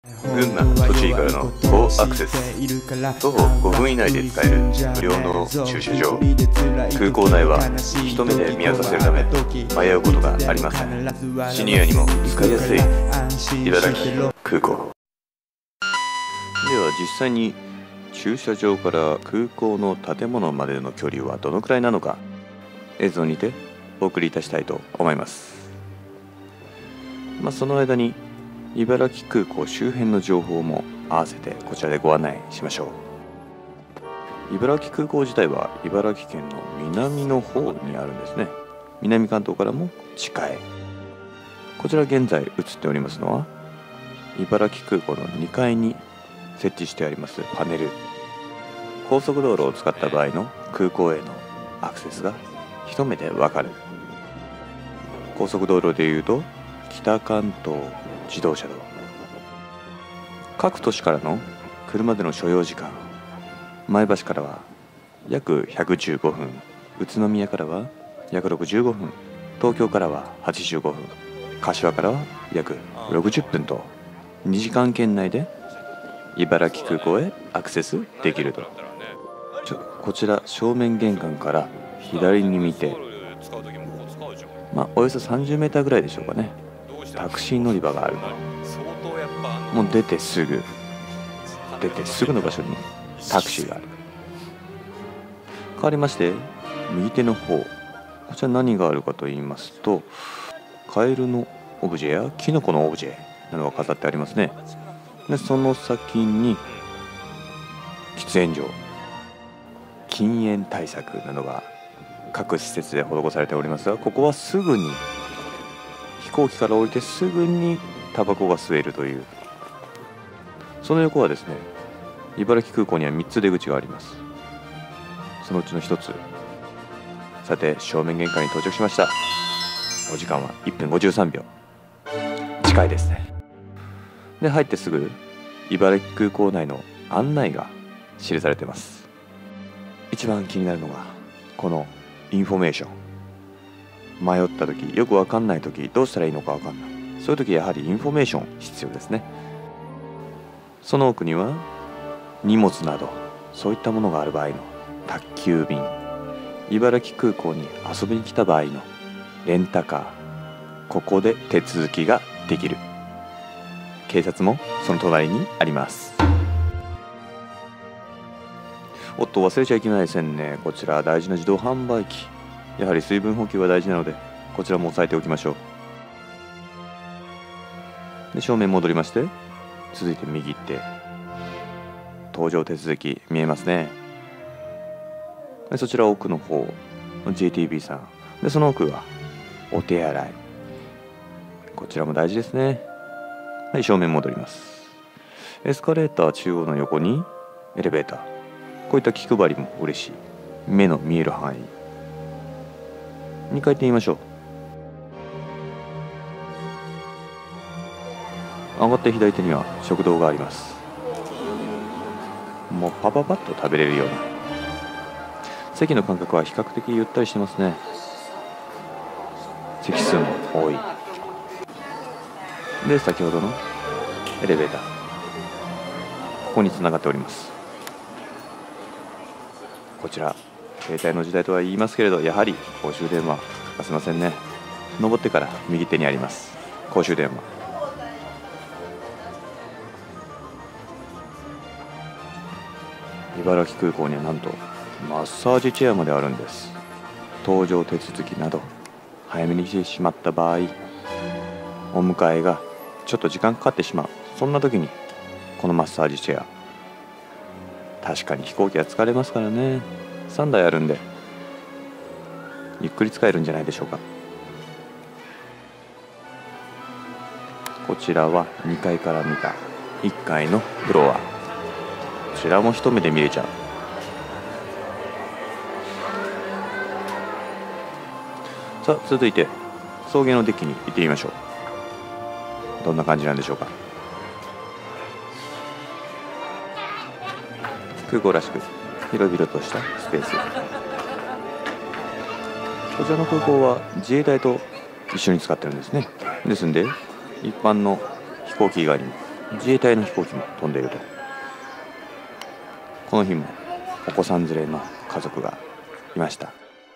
群馬、栃木からの高アクセス、徒歩5分以内で使える無料の駐車場。空港内は一目で見渡せるため迷うことがありません。シニアにも使いやすい茨城空港では、実際に駐車場から空港の建物までの距離はどのくらいなのか、映像にてお送りいたしたいと思います。その間に茨城空港周辺の情報も合わせてこちらでご案内しましょう。茨城空港自体は茨城県の南の方にあるんですね。南関東からも近い。こちら現在映っておりますのは茨城空港の2階に設置してありますパネル。高速道路を使った場合の空港へのアクセスが一目でわかる。高速道路でいうと北関東自動車道。各都市からの車での所要時間、前橋からは約115分、宇都宮からは約65分、東京からは85分、柏からは約60分と2時間圏内で茨城空港へアクセスできると。こちら正面玄関から左に見て、およそ30メーターぐらいでしょうかね、タクシー乗り場がある。もう出てすぐの場所にタクシーがある。変わりまして右手の方、こちら何があるかと言いますと、カエルのオブジェやキノコのオブジェなどが飾ってありますね。でその先に喫煙所、禁煙対策などが各施設で施されておりますが、ここはすぐに飛行機から降りてすぐにタバコが吸えるという。その横はですね、茨城空港には3つ出口があります。そのうちの1つ。さて、正面玄関に到着しました。お時間は1分53秒。近いですね。で、入ってすぐ茨城空港内の案内が記されています。一番気になるのがこのインフォメーション。迷った時、よく分かんない時、どうしたらいいのか分かんない、そういう時やはりインフォメーション必要ですね。その奥には荷物などそういったものがある場合の宅急便、茨城空港に遊びに来た場合のレンタカー、ここで手続きができる。警察もその隣にあります。おっと、忘れちゃいけないですね。こちら大事な自動販売機、やはり水分補給が大事なのでこちらも押さえておきましょう。で、正面戻りまして、続いて右手、搭乗手続き見えますね。でそちら奥の方 JTB さんで、その奥はお手洗い、こちらも大事ですね。はい、正面戻ります。エスカレーター中央の横にエレベーター、こういった気配りも嬉しい。目の見える範囲。2階行ってみましょう。上がって左手には食堂があります。もうパパパッと食べれるような。席の間隔は比較的ゆったりしてますね。席数も多い。で、先ほどのエレベーター、ここにつながっております。こちら携帯の時代とは言いますけれど、やはり公衆電話欠かせませんね。登ってから右手にあります公衆電話。茨城空港にはなんとマッサージチェアまであるんです。搭乗手続きなど早めにしてしまった場合、お迎えがちょっと時間かかってしまう、そんな時にこのマッサージチェア、確かに飛行機は疲れますからね。3台あるんでゆっくり使えるんじゃないでしょうか。こちらは2階から見た1階のフロア。こちらも一目で見れちゃう。さあ、続いて送迎のデッキに行ってみましょう。どんな感じなんでしょうか。空港らしく広々としたスペース。こちらの空港は自衛隊と一緒に使ってるんですね。ですんで一般の飛行機以外にも自衛隊の飛行機も飛んでいると。この日もお子さん連れの家族がいました。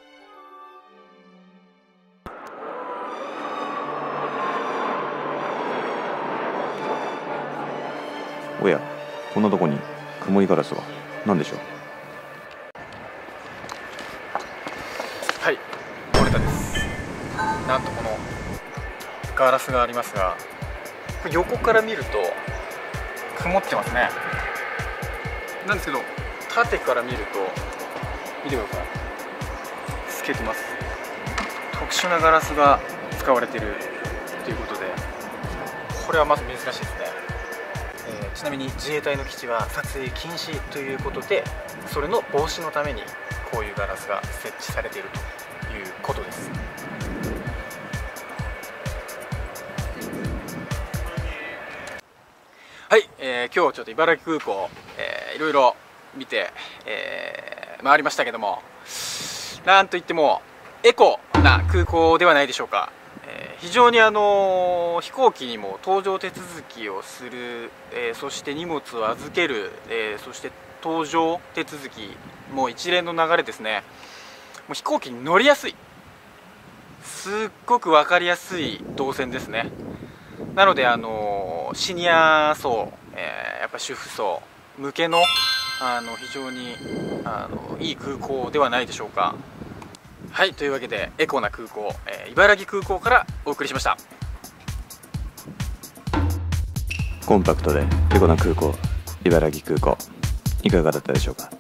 おや、こんなとこに曇りガラスは何でしょう。 はい、森田です。なんとこのガラスがありますが、横から見ると曇ってますね。なんですけど、縦から見ると見てください、透けてます。特殊なガラスが使われているということで、これはまず珍しいですね。ちなみに自衛隊の基地は撮影禁止ということで、それの防止のためにこういうガラスが設置されているということです。はい、今日ちょっと茨城空港、いろいろ見て、回りましたけども、なんといってもエコな空港ではないでしょうか。非常に飛行機にも搭乗手続きをする、そして荷物を預ける、そして搭乗手続きも一連の流れですね。もう飛行機に乗りやすい、すっごく分かりやすい動線ですね。なのでシニア層、やっぱ主婦層向けの非常にいい空港ではないでしょうか。はい、というわけでエコな空港、茨城空港からお送りしました。 コンパクトでエコな空港、茨城空港、いかがだったでしょうか。